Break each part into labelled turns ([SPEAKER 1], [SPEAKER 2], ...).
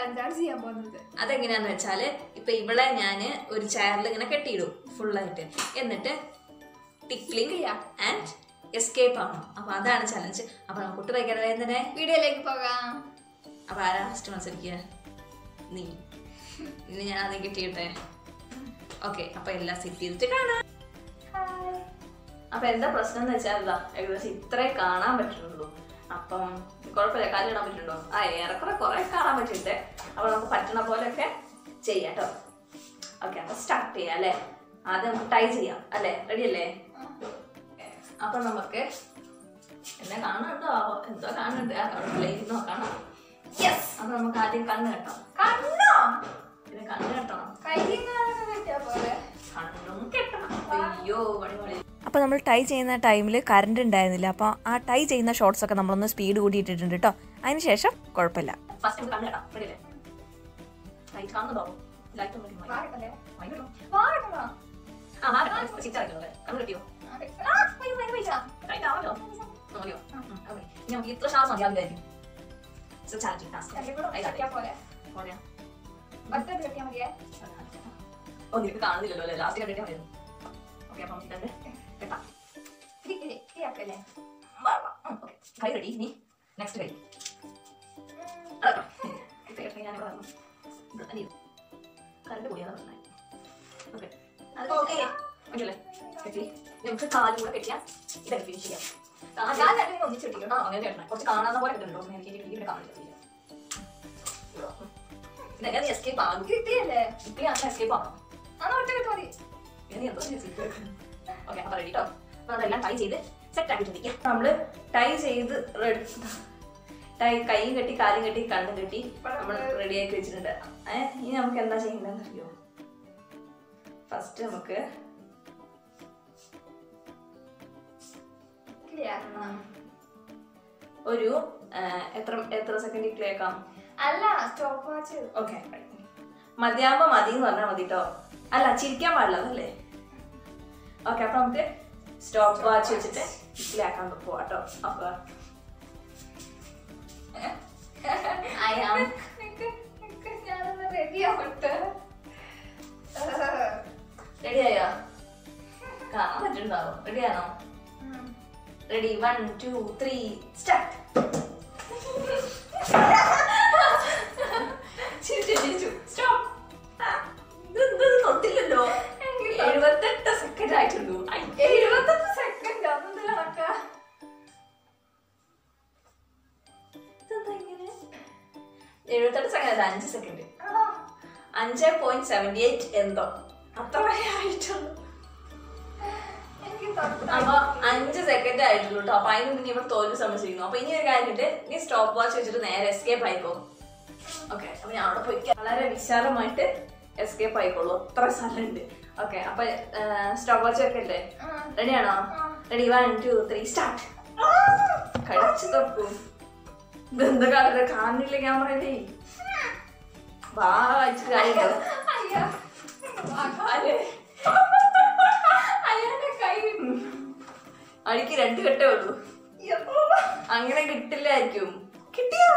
[SPEAKER 1] ചലഞ്ചാണ് ചെയ്യാൻ പോകുന്നത്.
[SPEAKER 2] അതെങ്ങനെയാന്ന് വെച്ചാല് ഇപ്പൊ ഇവിടെ ഞാൻ ഒരു ചെയറിൽ ഇങ്ങനെ കെട്ടിയിടും ഫുള്ളായിട്ട്. എന്നിട്ട് ടിക്ലിംഗ് ആൻഡ് എസ്കേപ്പ് ആവണം. അപ്പൊ അതാണ് ചലഞ്ച്. അപ്പൊ നമുക്ക് ഒട്ടും വൈകാതെ വേദന
[SPEAKER 1] വീഡിയോയിലേക്ക് പോകാം.
[SPEAKER 2] അപ്പൊ ആരാ ഫസ്റ്റ് മത്സരിക്കുക? നീ. ഇനി ഞാൻ ആദ്യം കെട്ടിയിട്ടെ. ഓക്കെ, അപ്പൊ എല്ലാം സെറ്റ് ചെയ്തിട്ട് കാണാം. അപ്പൊ എന്താ പ്രശ്നം എന്ന് വെച്ചാൽ ഏകദേശം ഇത്രേ കാണാൻ പറ്റുള്ളൂ. അപ്പം കുഴപ്പമില്ല, കാലിടാൻ പറ്റുന്നുണ്ടോ? ഏറെക്കുറെ കുറെ കാണാൻ പറ്റുന്നുണ്ട്. അപ്പൊ നമുക്ക് പറ്റണ പോലെയൊക്കെ ചെയ്യാം കേട്ടോ. ഓക്കെ, അപ്പൊ സ്റ്റാർട്ട് ചെയ്യാം അല്ലേ? ആദ്യം നമുക്ക് ടൈ ചെയ്യാം അല്ലേ? റെഡി അല്ലേ? അപ്പൊ നമുക്ക് എന്നെ കാണുന്നുണ്ടോ? എന്തോ കാണുന്നുണ്ട്. കുഴപ്പമില്ല, കാണാം. യെസ്. അപ്പൊ നമുക്ക് ആദ്യം കണ്ണ് കെട്ടാം.
[SPEAKER 1] കണ്ണോ?
[SPEAKER 2] പിന്നെ കണ്ണ് കെട്ടണം. കണ്ണും കെട്ടണം. അയ്യോ പണിപൊളി.
[SPEAKER 3] അപ്പോൾ നമ്മൾ ടൈ ചെയ്യുന്ന ടൈമിൽ കറണ്ട് ഉണ്ടായിരുന്നില്ല. അപ്പോൾ ആ ടൈ ചെയ്യുന്ന ഷോർട്സ് ഒക്കെ നമ്മളൊന്ന് സ്പീഡ് കൂട്ടിയിട്ടിട്ടുണ്ട് കേട്ടോ. അതിനുശേഷം കുഴപ്പമില്ല.
[SPEAKER 2] ഫസ്റ്റ് കണ്ണ് കെട്ടാം. റെഡി അല്ലേ? ലൈറ്റ് കാണുന്നുണ്ടോ? ലൈറ്റ് കണ്ണ് കെട്ടിയോ? നമുക്ക് ഇത്ര ശ്വാസം മതിയാവില്ലായിരിക്കും. നിനക്ക് കാണുന്നില്ലല്ലോ അല്ലേ? ലാസ്റ്റ് കണ്ടിട്ടേ മതിയായിരുന്നു. ഓക്കെ, അപ്പം ഇതല്ലേ കെട്ടാം. കൈ റെഡി. ഇനി നെക്സ്റ്റ് കൈ ഞാൻ കറണ്ട് പോയാൽ ഓക്കെ. ഓക്കെ കെട്ടി. നമുക്ക് കാലും കൂടെ കെട്ടിയാൽ ഇതൊക്കെ ഫിനിഷ് ചെയ്യാം. ഒന്നിച്ച് കെട്ടിക്കണം. അങ്ങനെ കെട്ടണം. കുറച്ച് കാണാവുന്ന പോലെ കിട്ടുന്നുണ്ടോ? എനിക്ക് ഇവിടെ കാണില്ല. ഇതെങ്ങനെ എസ്കേപ്പ് ആകും? കിട്ടിയല്ലേ? ഇപ്പം അങ്ങനെ എസ്കേപ്പ് ആണോ? ഓക്കെ, അപ്പൊ റെഡി കേട്ടോ. അപ്പൊ അതെല്ലാം ടൈ ചെയ്ത് സെറ്റ് ആക്കിയിട്ടിരിക്കുക. നമ്മള് ടൈ ചെയ്ത് കൈയും കെട്ടി കാലും കെട്ടി കണ്ണും കെട്ടി നമ്മൾ റെഡി ആക്കി വെച്ചിട്ടുണ്ട്. ഇനി നമുക്ക് എന്താ ചെയ്യേണ്ടതെന്ന് അറിയോ? ഫസ്റ്റ് നമുക്ക് ഒരു എത്ര സെക്കൻഡ് ക്ലിയർ ആക്കാം?
[SPEAKER 1] അല്ല, സ്റ്റോപ്പ് വാച്ച്.
[SPEAKER 2] ഓക്കെ, മതിയാകുമ്പോ മതി എന്ന് പറഞ്ഞാൽ മതി കേട്ടോ. അല്ല, ചിരിക്കാൻ പാടില്ല അതല്ലേ? ഓക്കെ, അപ്പൊ നമുക്ക് സ്റ്റോപ്പ് വാച്ച് വെച്ചിട്ട് ഇത്തിലാക്കാൻ പോവാട്ടോ. അപ്പൊ റെഡിയായോ? കാണാൻ പറ്റുന്നുണ്ടാവോ? റെഡിയാണോ? Ready, 1 2 3 start. ചിരിച്ചു. സ്റ്റോപ്പ്. തൊട്ടില്ലല്ലോ. 78 സെക്കൻഡ് ആയിട്ടുള്ളൂ.
[SPEAKER 1] 78 സെക്കൻഡ് അതെന്ത് കണക്കാ?
[SPEAKER 2] 78 സെക്കൻഡ് 5 സെക്കൻഡ് 5.78 എന്തോ അത്ര ആയിട്ടുള്ളൂ. അപ്പൊ 5 സെക്കൻഡ് ആയിട്ടുള്ളൂ കേട്ടോ. അപ്പൊ അതിന് മുന്നേ ഇവിടെ തോൽവി സംഭവിച്ചിരിക്കുന്നു. അപ്പൊ ഇനി ഒരു കാര്യമുണ്ട്, നീ സ്റ്റോപ്പ് വാച്ച് വെച്ചിട്ട് നേരെ എസ്കേപ്പ് ആയിക്കോ. ഓക്കെ, അപ്പൊ ഞാൻ അവിടെ പോയി വളരെ വിശാലമായിട്ട് എസ്കേപ്പ് ആയിക്കോളൂ. അത്ര സ്ഥലമുണ്ട്. ഓക്കെ, അപ്പൊ സ്റ്റോപ്പ് വാച്ച് ഒക്കെ അല്ലേ? റെഡിയാണോ? Ready, 1 2 3 start. കടിച്ചു തൊക്കും. ഇതെന്താ കാണില്ല? കാണില്ല ക്യാമറയിലേ. വായിച്ചിട്ട് കാര്യമുണ്ടോ? അടിക്ക് 2 കെട്ടേ ഉള്ളൂ. അങ്ങനെ കിട്ടില്ലായിരിക്കും. കിട്ടിയോ?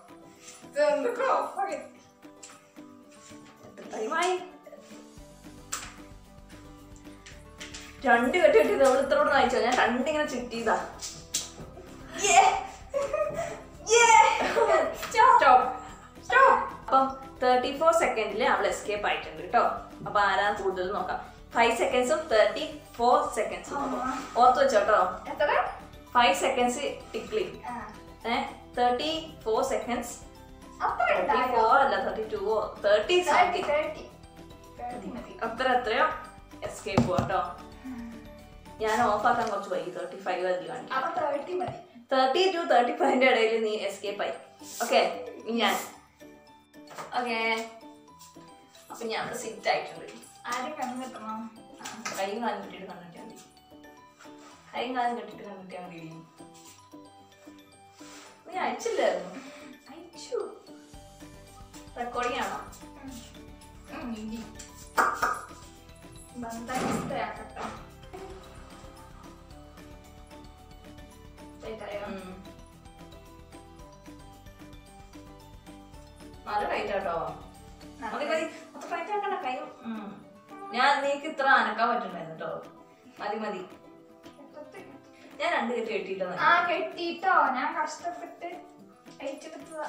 [SPEAKER 2] ടൈമായി. 2 കെട്ടി കിട്ടി. നമ്മൾ ഇത്രയോട് നയിച്ചോ? ഞാൻ 2 ഇങ്ങനെ ചുറ്റിയതാ. അപ്പം 34 സെക്കൻഡില് അവൾ എസ്കേപ്പ് ആയിട്ടുണ്ട് കേട്ടോ. അപ്പൊ ആരാണ് കൂടുതൽ നോക്കാം. 5 സെക്കൻഡ്സും 34 സെക്കൻഡ്സും ഓർത്ത് വെച്ചോട്ടോ. 5 സെക്കൻഡ്സ് ടിക്ലിംഗ്, 34 സെക്കൻഡ്സ് 34 അല്ല 32 30 എത്രയോ എസ്കേപ്പ് കേട്ടോ. ഞാൻ ഓഫ് ആക്കാൻ കുറച്ച് വൈകി. 35 അതിൽ കാണിക്കും. 30 to 35ന്റെ ഇടയിൽ നീ എസ്കേപ്പ് ആയി. ഓക്കെ, ഞാൻ ഓക്കെ. അപ്പൊ ഞാൻ ഇവിടെ സിറ്റ് ആയിട്ടുണ്ട്.
[SPEAKER 1] ആരും കണ്ണു കിട്ടണം.
[SPEAKER 2] കൈയും കാലം കെട്ടിട്ട് കണ്ടിട്ടാൽ മതി. കൈയും കാലം കെട്ടിട്ട് കണ്ടിട്ടാൽ മതി. നീ അയച്ചില്ലായിരുന്നു? അയച്ചു. റെക്കോർഡിംഗ് ആണോ?
[SPEAKER 1] ബന്ധയാക്കട്ടെ.
[SPEAKER 2] നല്ല ടൈറ്റ് ആട്ടോ. മതി മതി, അത്ര ടൈറ്റ് ആക്കണ്ട കൈ. ഞാൻ നീക്ക് ഇത്ര അനക്കാൻ പറ്റുണ്ടായിരുന്നു കേട്ടോ. മതി മതി, ഞാൻ 2 കെട്ട് കെട്ടിട്ടോ.
[SPEAKER 1] കെട്ടിട്ടോ, ഞാൻ കഷ്ടപ്പെട്ട് അയച്ചെടുത്തതാ.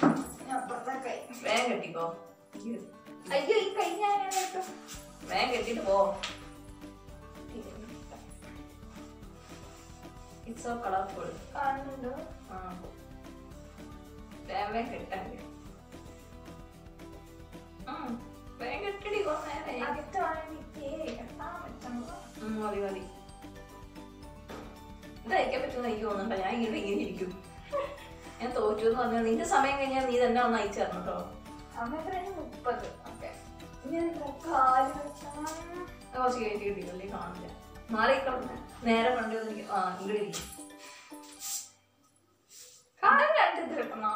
[SPEAKER 2] വേഗം കെട്ടിക്കോ.
[SPEAKER 1] അയ്യോ, ഈ കൈ ഞാൻ കേട്ടോ.
[SPEAKER 2] വേഗം കെട്ടിട്ട് പോ. It's so colorful.
[SPEAKER 1] കാണുന്നുണ്ടോ?
[SPEAKER 2] വേഗം കെട്ടാൻ. വേഗം കെട്ടടി. മതി മതി. ഇത് അയക്കാൻ പറ്റുമെന്ന് എനിക്ക് തോന്നുന്നുണ്ടോ? ഞാൻ ഇങ്ങനെ ഇങ്ങനെ ഇരിക്കും. ഞാൻ തോറ്റു എന്ന് പറഞ്ഞാൽ നിന്റെ സമയം കഴിഞ്ഞാൽ നീ തന്നെ ഒന്ന് അയച്ചു തരണം കേട്ടോ.
[SPEAKER 1] 30.
[SPEAKER 2] കുറച്ച് കയറ്റി കിട്ടിയില്ലേ? കാണില്ല. മാറിക്കളഞ്ഞ നേരെ കണ്ടു ഇങ്ങോട്ട് ഇരിക്കും.
[SPEAKER 1] കാണാൻ 2 ഇത് കിട്ടണോ?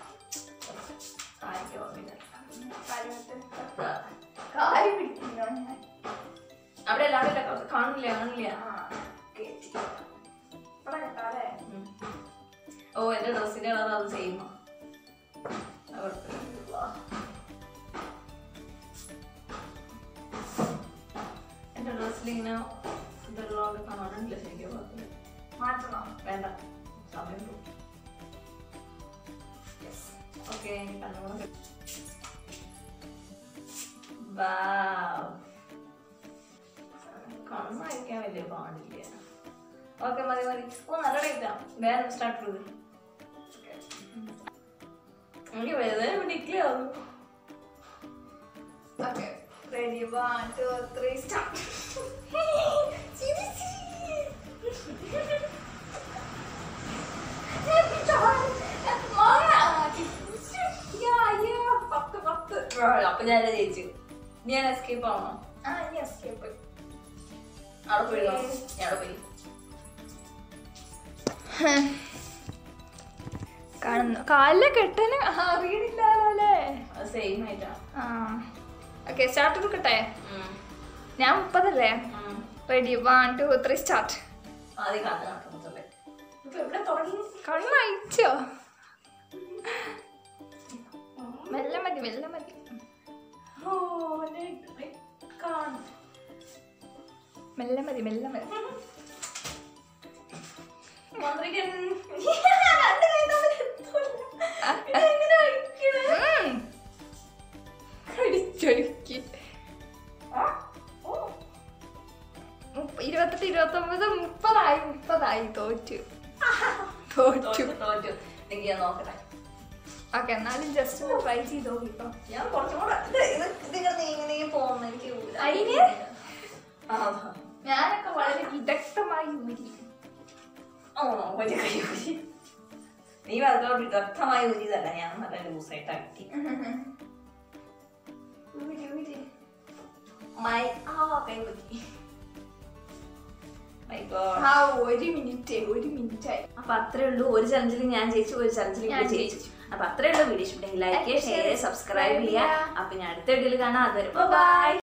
[SPEAKER 1] കാര്യം പിടിക്കുന്നോ ഞാൻ?
[SPEAKER 2] അവിടെ എല്ലാവരും കാണില്ല കാണില്ല. ഓ, എന്റെ ഡ്രസ്സിന്റെ കളർ അത് സെയിമാ. എന്റെ ഡ്രസ്സിൽ ഇങ്ങനെ ഇതുള്ളതുകൊണ്ട് കാണാനില്ല ശരിക്കും.
[SPEAKER 1] മാറ്റണോ?
[SPEAKER 2] വേണ്ട, സമയം പോകും. ഓക്കെ, കണ്ണുകൂടെ കണ്ണയക്കാൻ വലിയ പാടില്ല. ഓക്കെ, മതി മതി. ഓ, നല്ല ഡേറ്റാ. വേറെ സ്റ്റാർട്ട് ചെയ്ത് എനിക്ക് വേദന പിടിക്കലാവും.
[SPEAKER 1] Okay, ready. 1 2 3 സ്റ്റാർട്ട്.
[SPEAKER 2] അപ്പൊ ഞാൻ ജയിച്ചു. ഞാൻ എസ്കേപ്പ് ആവണോ?
[SPEAKER 1] എസ്കേപ്പ്.
[SPEAKER 2] അവിടെ പോയിടോ? ഞാൻ പോയി.
[SPEAKER 1] കാണുന്നു. കാലിലെ കെട്ടന് അറിയണില്ലല്ലോ അല്ലേ?
[SPEAKER 2] സെയിം ആയിട്ടാ.
[SPEAKER 1] ഓക്കെ, സ്റ്റാർട്ട് എടുക്കട്ടെ. ഞാൻ 30 അല്ലേ? റെഡി. 1 2 3 സ്റ്റാർട്ട്.
[SPEAKER 2] ആദ്യം കണ്ണ് കാട്ടുന്നല്ലേ? ഇപ്പൊ എവിടെ തുടങ്ങി?
[SPEAKER 1] കണ്ണയച്ചോ? മെല്ലെ മതി, മെല്ലെ മതി. മെല്ലെ മതി, മെല്ലെ മതി. കടിച്ചൊരുക്കി. 28 29 30 തോറ്റു.
[SPEAKER 2] എനിക്ക് ഞാൻ നോക്കട്ടെ.
[SPEAKER 1] ഓക്കെ, എന്നാലും ജസ്റ്റ് ഒന്ന് ട്രൈ ചെയ്ത് നോക്കിട്ടോ.
[SPEAKER 2] ഞാൻ കുറച്ചും കൂടെ ഇങ്ങനെ പോകുന്ന എനിക്ക്
[SPEAKER 1] അതിന് ഞാനൊക്കെ വളരെ വിദഗ്ധമായി ഊരി.
[SPEAKER 2] നീ വളരെ വിദഗ്ധമായി ഊരിയതല്ല, ഞാൻ നല്ല ലൂസായിട്ട് ആക്കി.
[SPEAKER 1] ഒരു മിനിറ്റ് ആയി.
[SPEAKER 2] അപ്പൊ അത്രേ ഉള്ളൂ. ഒരു ചലഞ്ചിൽ ഞാൻ ജയിച്ചു, ഒരു ചലഞ്ചിൽ ജയിച്ചു. അപ്പൊ അത്രേ ഉള്ളൂ. വീഡിയോ ഇഷ്ടപ്പെട്ടെങ്കിൽ ലൈക്ക് ചെയ്യുക, ഷെയർ ചെയ്യുക, സബ്സ്ക്രൈബ് ചെയ്യുക. അപ്പൊ ഞാൻ അടുത്ത വീഡിയോയിൽ കാണാം. അതുവരെ ബൈ.